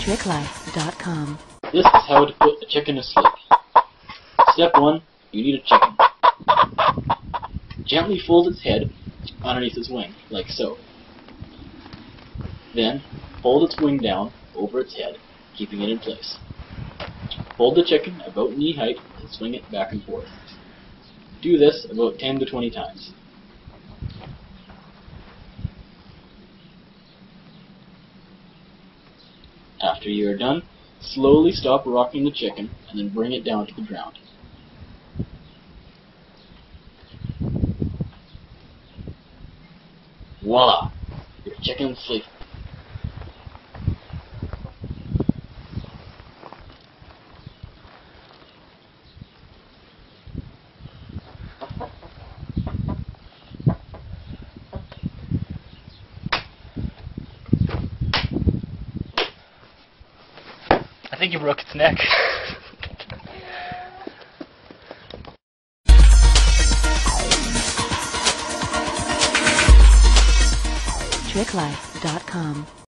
TrickLife.com. This is how to put a chicken to sleep. Step 1. You need a chicken. Gently fold its head underneath its wing, like so. Then, fold its wing down over its head, keeping it in place. Fold the chicken about knee height and swing it back and forth. Do this about 10 to 20 times. After you are done, slowly stop rocking the chicken and then bring it down to the ground. Voila! Your chicken's asleep. I think you broke its neck. TrickLife.com.